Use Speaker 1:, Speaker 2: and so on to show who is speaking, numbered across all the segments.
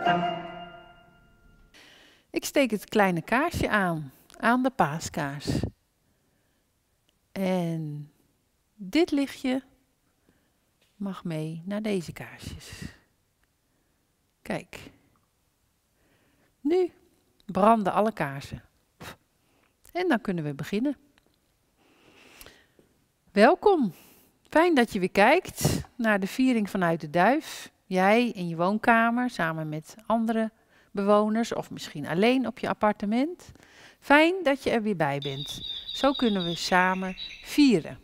Speaker 1: Ik steek het kleine kaarsje aan de paaskaars. En dit lichtje mag mee naar deze kaarsjes. Kijk. Nu branden alle kaarsen. En dan kunnen we beginnen. Welkom. Fijn dat je weer kijkt naar de viering vanuit de Duif. Jij in je woonkamer samen met andere bewoners of misschien alleen op je appartement. Fijn dat je er weer bij bent. Zo kunnen we samen vieren.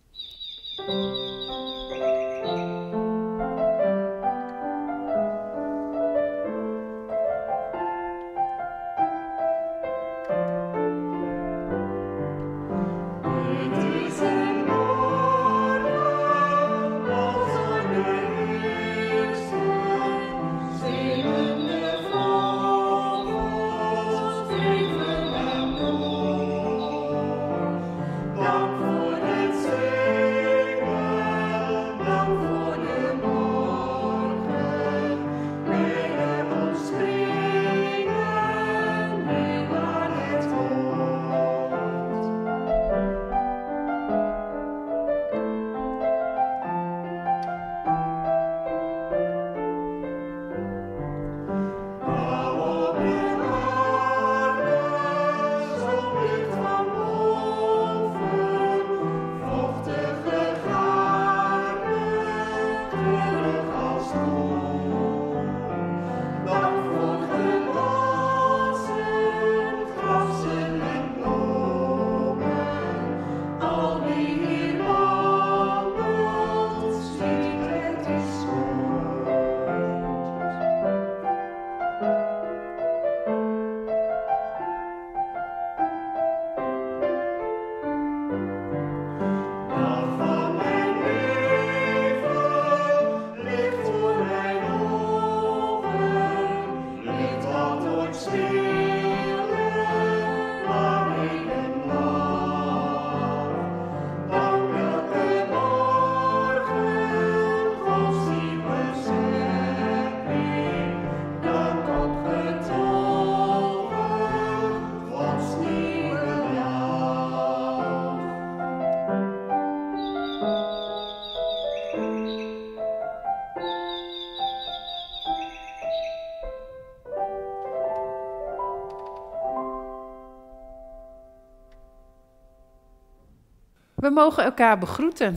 Speaker 1: We mogen elkaar begroeten.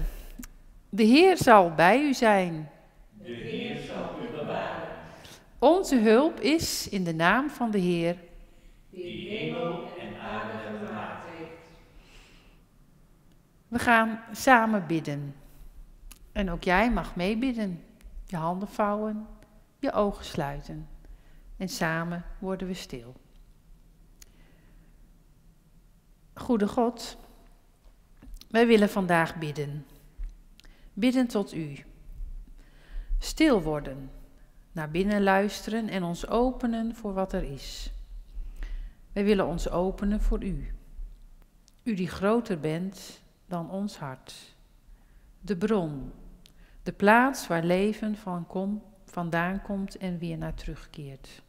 Speaker 1: De Heer zal bij u zijn.
Speaker 2: De Heer zal u bewaren.
Speaker 1: Onze hulp is in de naam van de Heer,
Speaker 2: die hemel en aarde gemaakt heeft.
Speaker 1: We gaan samen bidden. En ook jij mag meebidden. Je handen vouwen, je ogen sluiten. En samen worden we stil. Goede God, wij willen vandaag bidden. Bidden tot u. Stil worden, naar binnen luisteren en ons openen voor wat er is. Wij willen ons openen voor u. U die groter bent dan ons hart. De bron, de plaats waar leven vandaan komt en weer naar terugkeert.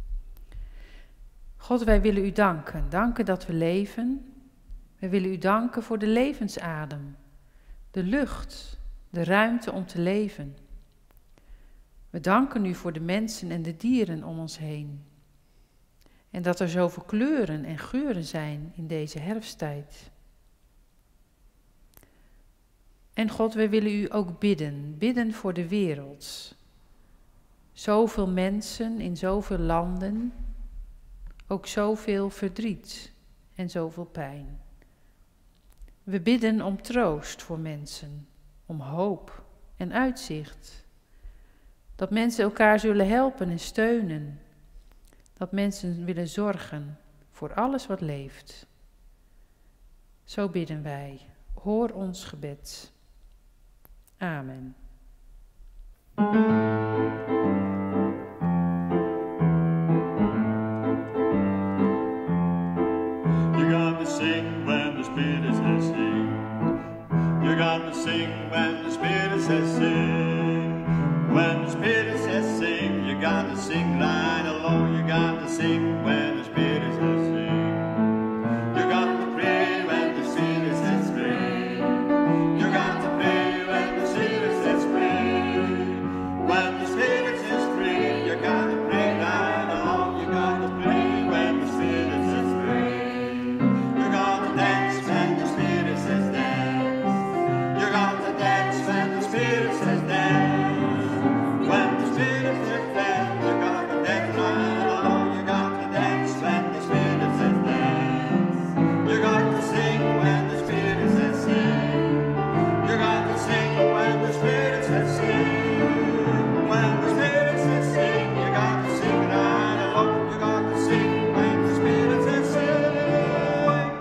Speaker 1: God, wij willen u danken. Danken dat we leven. Wij willen u danken voor de levensadem, de lucht, de ruimte om te leven. We danken u voor de mensen en de dieren om ons heen. En dat er zoveel kleuren en geuren zijn in deze herfsttijd. En God, wij willen u ook bidden. Bidden voor de wereld. Zoveel mensen in zoveel landen. Ook zoveel verdriet en zoveel pijn. We bidden om troost voor mensen. Om hoop en uitzicht. Dat mensen elkaar zullen helpen en steunen. Dat mensen willen zorgen voor alles wat leeft. Zo bidden wij. Hoor ons gebed. Amen.
Speaker 3: You got to sing when the Spirit says sing. You got to sing when the Spirit says sing. When the Spirit says sing, you gotta sing right along. You gotta sing when the Spirit says sing. You got to pray when the Spirit says pray. You got to pray when the Spirit says pray. When the Spirit says pray, you gotta pray right along. You gotta pray when the Spirit says pray. You gotta dance when the Spirit says dance. You gotta dance when the Spirit says dance. When the Spirit says dance, you gotta dance right along. You gotta dance when the Spirit says dance. You got to sing when the Spirit says sing. You got to sing when the Spirit says sing. When the Spirit says sing, you got to sing right along. You got to sing when the Spirit says sing.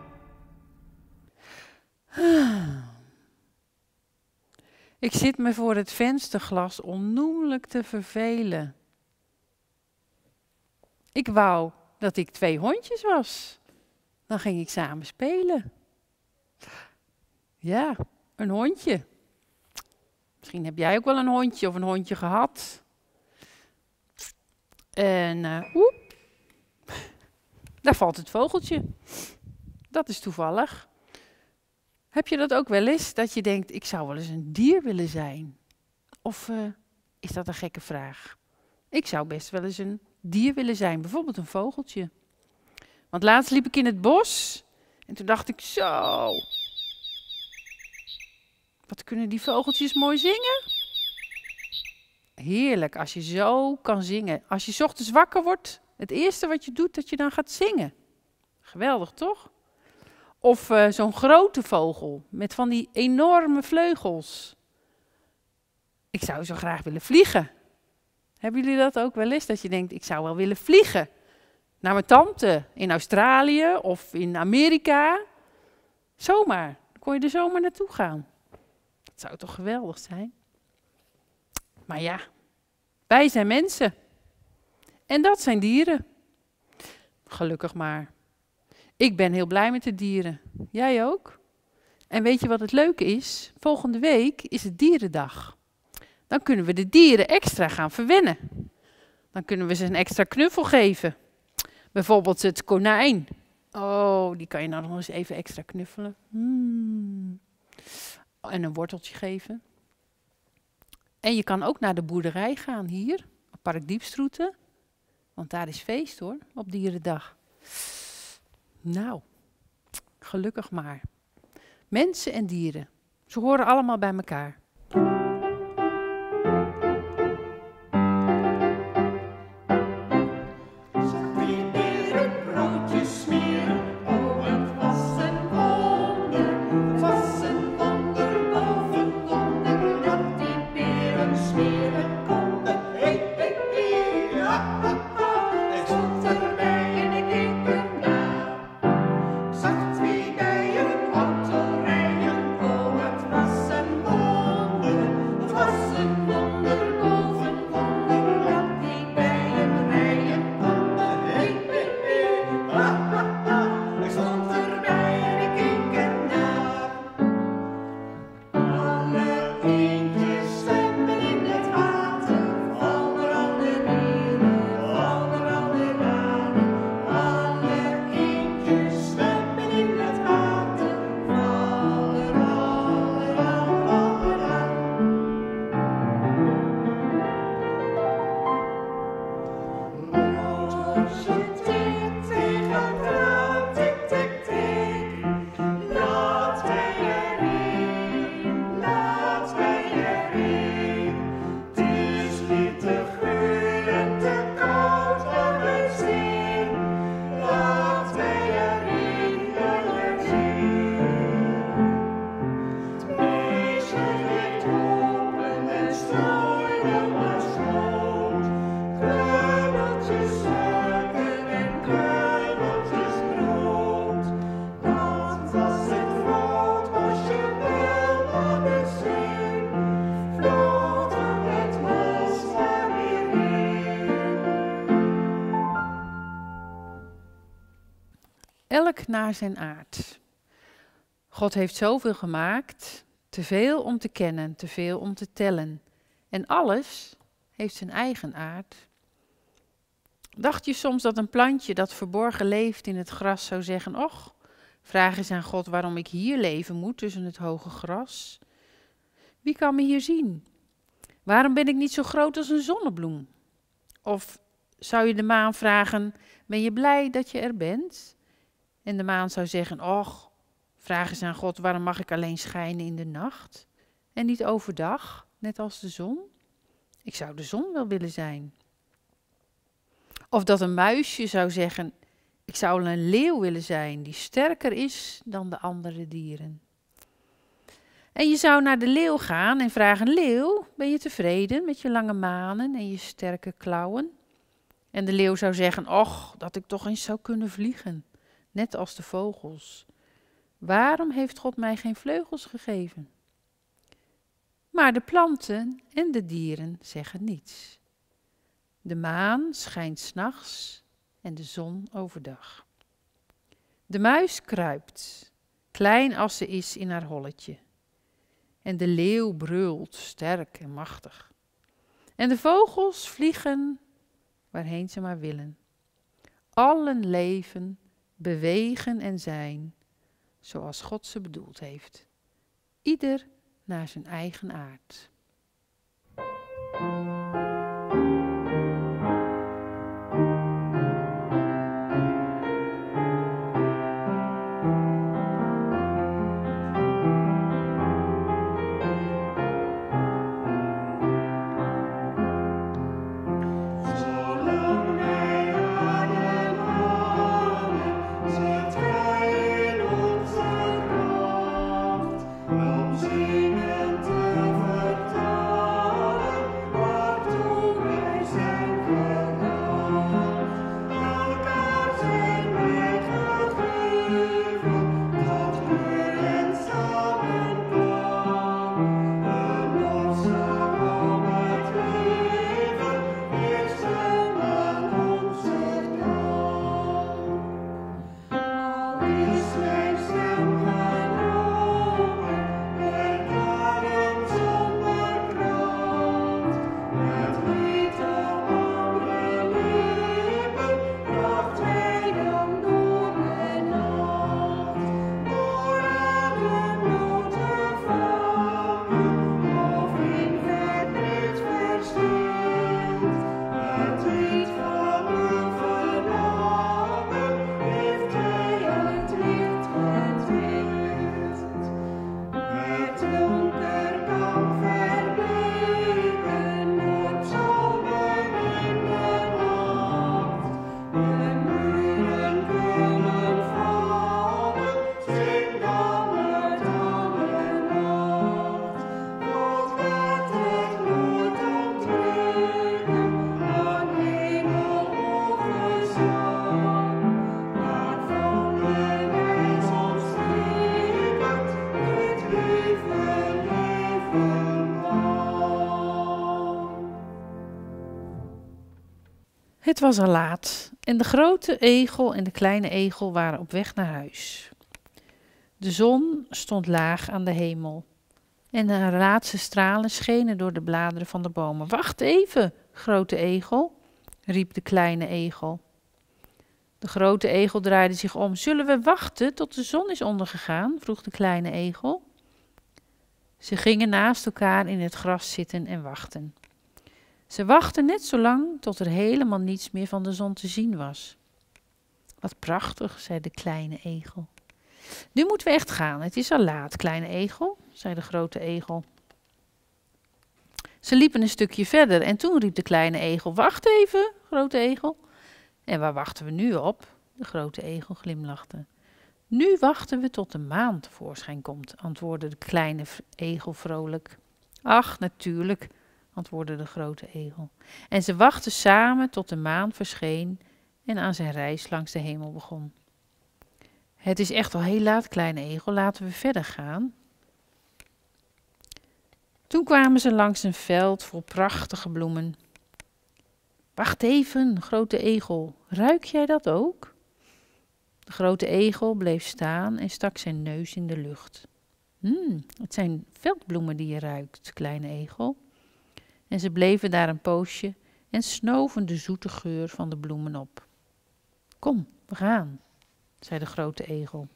Speaker 1: Ik zit me voor het vensterglas onnoemelijk te vervelen. Ik wou dat ik 2 hondjes was. Dan ging ik samen spelen. Ja, een hondje. Misschien heb jij ook wel een hondje of een hondje gehad. En oep, daar valt het vogeltje. Dat is toevallig. Heb je dat ook wel eens, dat je denkt, ik zou wel eens een dier willen zijn? Of is dat een gekke vraag? Ik zou best wel eens een dier willen zijn, bijvoorbeeld een vogeltje. Want laatst liep ik in het bos en toen dacht ik, zo, wat kunnen die vogeltjes mooi zingen? Heerlijk, als je zo kan zingen. Als je 's ochtends wakker wordt, het eerste wat je doet, dat je dan gaat zingen. Geweldig, toch? Of zo'n grote vogel met van die enorme vleugels. Ik zou zo graag willen vliegen. Hebben jullie dat ook wel eens? Dat je denkt, ik zou wel willen vliegen. Naar mijn tante in Australië of in Amerika. Zomaar. Dan kon je er zomaar naartoe gaan. Dat zou toch geweldig zijn? Maar ja, wij zijn mensen. En dat zijn dieren. Gelukkig maar. Ik ben heel blij met de dieren. Jij ook? En weet je wat het leuke is? Volgende week is het dierendag. Dan kunnen we de dieren extra gaan verwennen. Dan kunnen we ze een extra knuffel geven. Bijvoorbeeld het konijn. Oh, die kan je nou nog eens even extra knuffelen. En een worteltje geven. En je kan ook naar de boerderij gaan hier, op Park Diepstroete. Want daar is feest hoor, op dierendag. Nou, gelukkig maar. Mensen en dieren, ze horen allemaal bij elkaar. Elk naar zijn aard. God heeft zoveel gemaakt, te veel om te kennen, te veel om te tellen. En alles heeft zijn eigen aard. Dacht je soms dat een plantje dat verborgen leeft in het gras zou zeggen: och, vraag eens aan God waarom ik hier leven moet tussen het hoge gras? Wie kan me hier zien? Waarom ben ik niet zo groot als een zonnebloem? Of zou je de maan vragen: ben je blij dat je er bent? En de maan zou zeggen: och, vraag eens aan God waarom mag ik alleen schijnen in de nacht en niet overdag, net als de zon? Ik zou de zon wel willen zijn. Of dat een muisje zou zeggen: ik zou wel een leeuw willen zijn die sterker is dan de andere dieren. En je zou naar de leeuw gaan en vragen: leeuw, ben je tevreden met je lange manen en je sterke klauwen? En de leeuw zou zeggen: och, dat ik toch eens zou kunnen vliegen, net als de vogels. Waarom heeft God mij geen vleugels gegeven? Maar de planten en de dieren zeggen niets. De maan schijnt 's nachts en de zon overdag. De muis kruipt, klein als ze is, in haar holletje. En de leeuw brult, sterk en machtig. En de vogels vliegen waarheen ze maar willen. Allen leven, bewegen en zijn, zoals God ze bedoeld heeft. Ieder naar zijn eigen aard. Het was al laat en de grote egel en de kleine egel waren op weg naar huis. De zon stond laag aan de hemel en haar laatste stralen schenen door de bladeren van de bomen. Wacht even, grote egel, riep de kleine egel. De grote egel draaide zich om. Zullen we wachten tot de zon is ondergegaan? Vroeg de kleine egel. Ze gingen naast elkaar in het gras zitten en wachten. Ze wachten net zo lang tot er helemaal niets meer van de zon te zien was. Wat prachtig, zei de kleine egel. Nu moeten we echt gaan, het is al laat, kleine egel, zei de grote egel. Ze liepen een stukje verder en toen riep de kleine egel, wacht even, grote egel. En waar wachten we nu op? De grote egel glimlachte. Nu wachten we tot de maan tevoorschijn komt, antwoordde de kleine egel vrolijk. Ach, natuurlijk, antwoordde de grote egel. En ze wachten samen tot de maan verscheen en aan zijn reis langs de hemel begon. Het is echt al heel laat, kleine egel, laten we verder gaan. Toen kwamen ze langs een veld vol prachtige bloemen. Wacht even, grote egel, ruik jij dat ook? De grote egel bleef staan en stak zijn neus in de lucht. Het zijn veldbloemen die je ruikt, kleine egel. En ze bleven daar een poosje en snoven de zoete geur van de bloemen op. Kom, we gaan, zei de grote egel.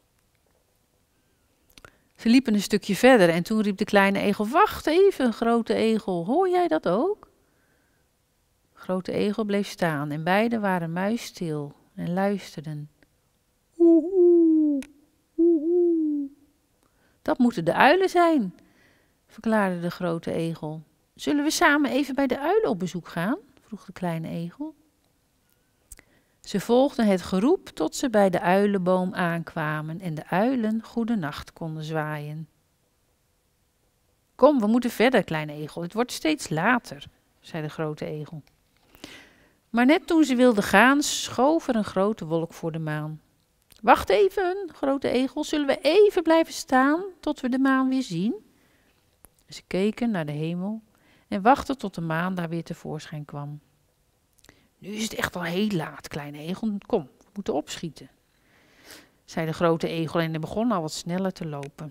Speaker 1: Ze liepen een stukje verder en toen riep de kleine egel, wacht even, grote egel, hoor jij dat ook? Grote egel bleef staan en beiden waren muisstil en luisterden. Oeh, oeh. Dat moeten de uilen zijn, verklaarde de grote egel. Zullen we samen even bij de uilen op bezoek gaan? Vroeg de kleine egel. Ze volgden het geroep tot ze bij de uilenboom aankwamen en de uilen goedenacht konden zwaaien. Kom, we moeten verder, kleine egel, het wordt steeds later, zei de grote egel. Maar net toen ze wilden gaan, schoof er een grote wolk voor de maan. Wacht even, grote egel, zullen we even blijven staan tot we de maan weer zien? Ze keken naar de hemel en wachten tot de maan daar weer tevoorschijn kwam. Nu is het echt al heel laat, kleine egel. Kom, we moeten opschieten, zei de grote egel en hij begon al wat sneller te lopen.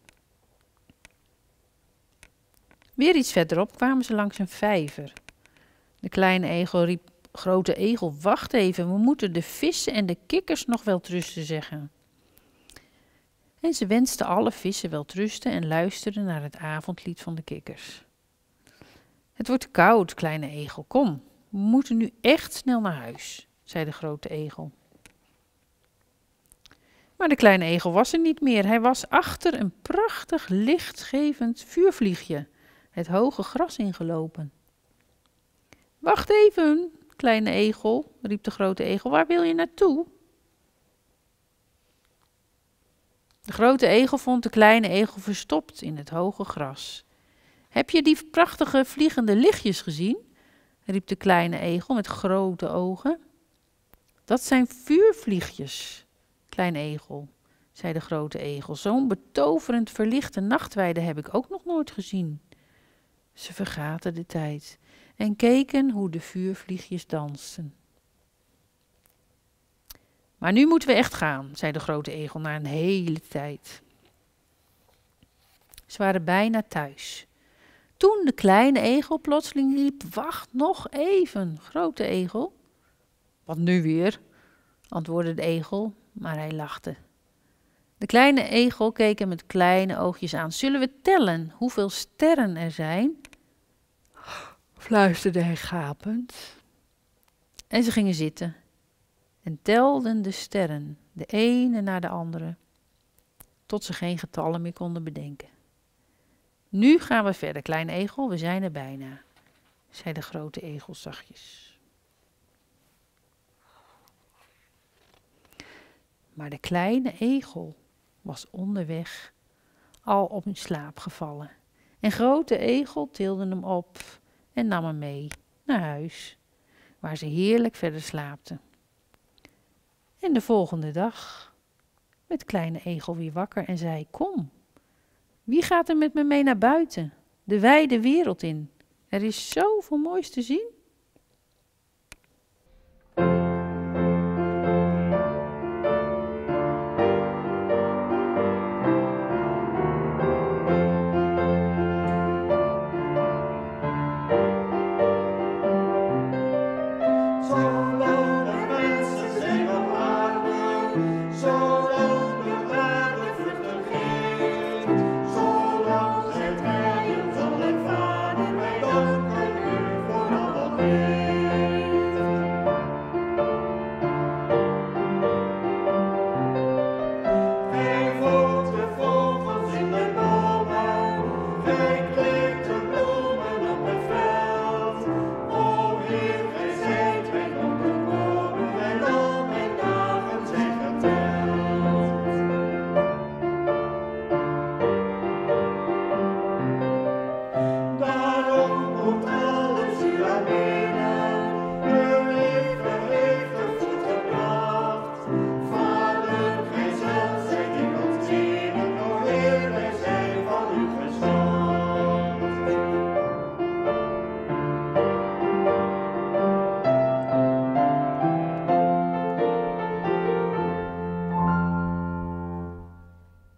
Speaker 1: Weer iets verderop kwamen ze langs een vijver. De kleine egel riep, grote egel, wacht even, we moeten de vissen en de kikkers nog welterusten zeggen. En ze wensten alle vissen welterusten en luisterden naar het avondlied van de kikkers. Het wordt koud, kleine egel, kom. We moeten nu echt snel naar huis, zei de grote egel. Maar de kleine egel was er niet meer. Hij was achter een prachtig lichtgevend vuurvliegje het hoge gras ingelopen. Wacht even, kleine egel, riep de grote egel. Waar wil je naartoe? De grote egel vond de kleine egel verstopt in het hoge gras. Heb je die prachtige vliegende lichtjes gezien? Riep de kleine egel met grote ogen. Dat zijn vuurvliegjes, kleine egel, zei de grote egel. Zo'n betoverend verlichte nachtweide heb ik ook nog nooit gezien. Ze vergaten de tijd en keken hoe de vuurvliegjes dansten. Maar nu moeten we echt gaan, zei de grote egel na een hele tijd. Ze waren bijna thuis. Toen de kleine egel plotseling riep, wacht nog even, grote egel. Wat nu weer? Antwoordde de egel, maar hij lachte. De kleine egel keek hem met kleine oogjes aan. Zullen we tellen hoeveel sterren er zijn? Fluisterde hij gapend. En ze gingen zitten en telden de sterren, de ene na de andere, tot ze geen getallen meer konden bedenken. Nu gaan we verder, kleine egel, we zijn er bijna, zei de grote egel zachtjes. Maar de kleine egel was onderweg al op in slaap gevallen. En grote egel tilde hem op en nam hem mee naar huis, waar ze heerlijk verder slaapten. En de volgende dag werd kleine egel weer wakker en zei, kom, wie gaat er met me mee naar buiten, de wijde wereld in? Er is zoveel moois te zien.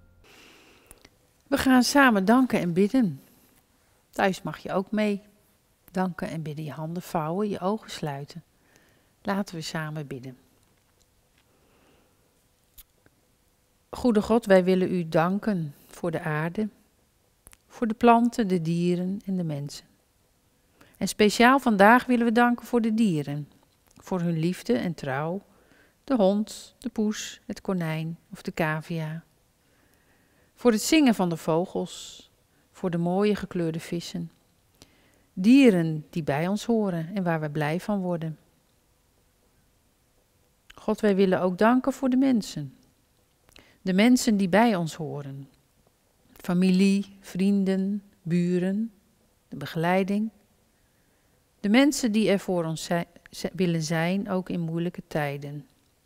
Speaker 1: We gaan samen danken en bidden. Thuis mag je ook mee. danken en bidden. Je handen vouwen, je ogen sluiten. Laten we samen bidden. Goede God, wij willen u danken voor de aarde, voor de planten, de dieren en de mensen. En speciaal vandaag willen we danken voor de dieren, voor hun liefde en trouw. De hond, de poes, het konijn of de cavia. Voor het zingen van de vogels, voor de mooie gekleurde vissen. Dieren die bij ons horen en waar we blij van worden. God, wij willen ook danken voor de mensen. De mensen die bij ons horen. Familie, vrienden, buren, de begeleiding. De mensen die er voor ons willen zijn, ook in moeilijke tijden.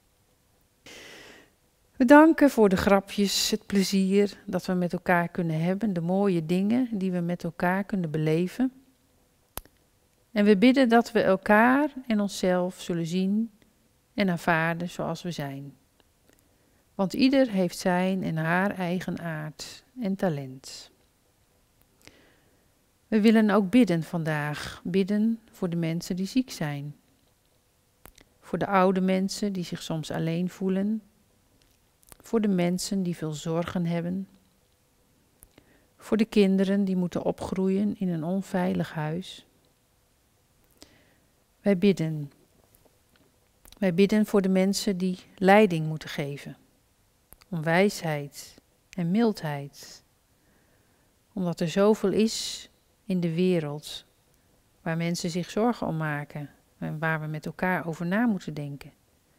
Speaker 1: We danken voor de grapjes, het plezier dat we met elkaar kunnen hebben, de mooie dingen die we met elkaar kunnen beleven. En we bidden dat we elkaar en onszelf zullen zien en aanvaarden zoals we zijn. Want ieder heeft zijn en haar eigen aard en talent. We willen ook bidden vandaag, bidden voor de mensen die ziek zijn. Voor de oude mensen die zich soms alleen voelen. Voor de mensen die veel zorgen hebben. Voor de kinderen die moeten opgroeien in een onveilig huis. Wij bidden voor de mensen die leiding moeten geven. Om wijsheid en mildheid. Omdat er zoveel is in de wereld waar mensen zich zorgen om maken en waar we met elkaar over na moeten denken.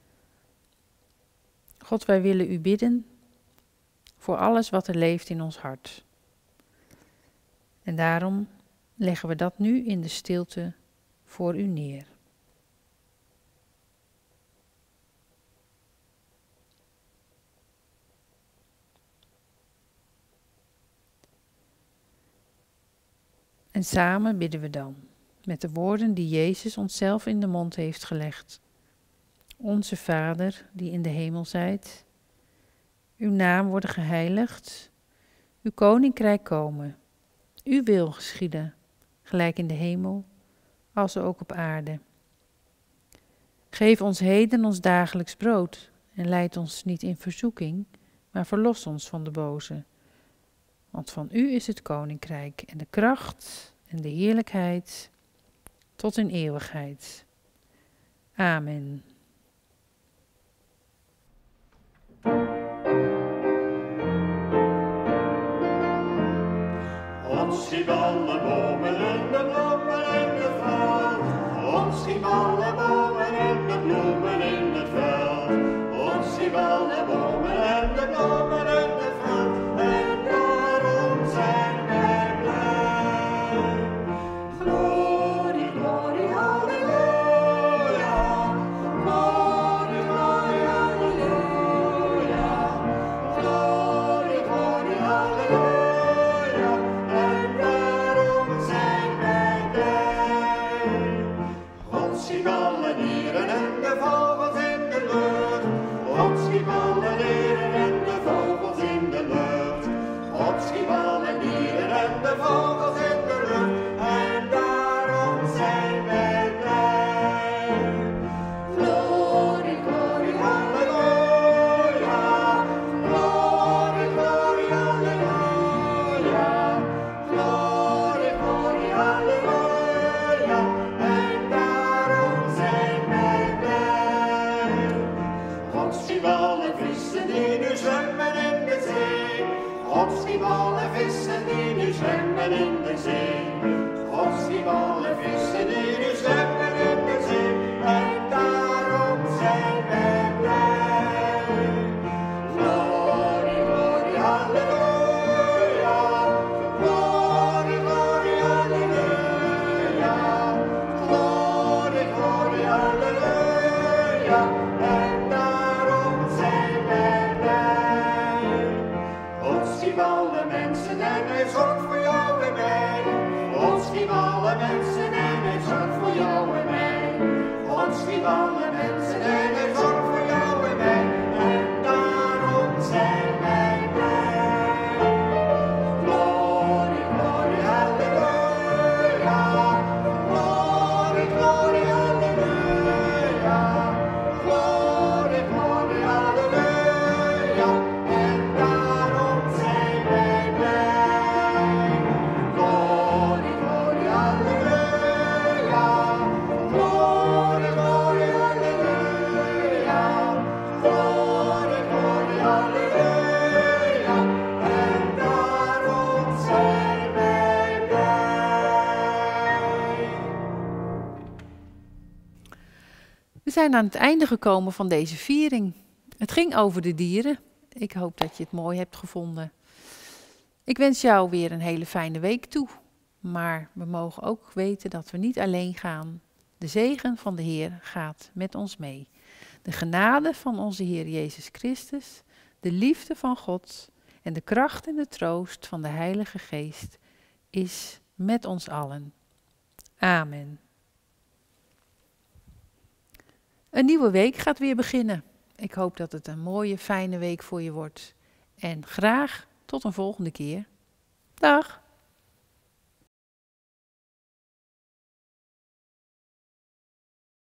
Speaker 1: God, wij willen u bidden voor alles wat er leeft in ons hart. En daarom leggen we dat nu in de stilte voor u neer. En samen bidden we dan, met de woorden die Jezus onszelf in de mond heeft gelegd. Onze Vader, die in de hemel zijt, uw naam worden geheiligd, uw koninkrijk komen, uw wil geschieden, gelijk in de hemel, als ook op aarde. Geef ons heden ons dagelijks brood en leid ons niet in verzoeking, maar verlos ons van de boze. Want van u is het koninkrijk en de kracht en de heerlijkheid tot in eeuwigheid. Amen.
Speaker 3: Ons schiep alle bomen en de bloemen in het veld. Ons schiep alle bomen en de bloemen in het veld. Ons schiep alle bomen en de bloemen in het veld. En daarom zijn wij blij. Glorie, glorie, halleluja. Glorie, glorie, halleluja. Glorie, glorie, halleluja. En daarom zijn wij blij. God schiep alle dieren en de vogels in de lucht. God schiep alle dieren en de vogels in de lucht. God schiep alle dieren en de vogels in de lucht. En daarom zijn wij blij. Glorie, glorie, halleluja. Glorie, glorie, halleluja. Glorie, glorie, halleluja. En daarom zijn wij blij. God schiep alle vissen die nu zwemmen in de zee. God schiep alle vissen die nu zwemmen in de zee. God schiep alle vissen die nu zwemmen in de zee. En daarom zijn wij blij. Glorie, glorie, halleluja. Glorie, glorie, halleluja. Glorie, glorie, halleluja. En daarom zijn wij blij. God schiep alle mensen en hij zorgt voor jou en mij.
Speaker 1: We zijn aan het einde gekomen van deze viering. Het ging over de dieren. Ik hoop dat je het mooi hebt gevonden. Ik wens jou weer een hele fijne week toe. Maar we mogen ook weten dat we niet alleen gaan. De zegen van de Heer gaat met ons mee. De genade van onze Heer Jezus Christus, de liefde van God en de kracht en de troost van de Heilige Geest is met ons allen. Amen. Een nieuwe week gaat weer beginnen. Ik hoop dat het een mooie, fijne week voor je wordt. En graag tot een volgende keer. Dag!